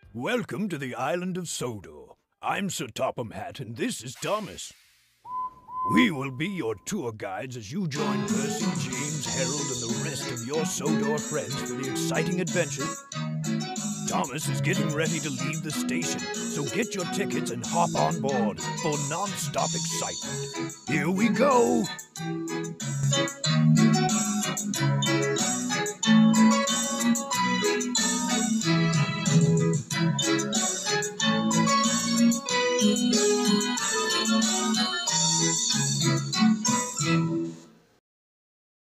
Welcome to the island of Sodor. I'm Sir Topham Hatt, and this is Thomas. We will be your tour guides as you join Percy, James, Harold, and the rest of your Sodor friends for the exciting adventure. Thomas is getting ready to leave the station, so get your tickets and hop on board for non-stop excitement. Here we go!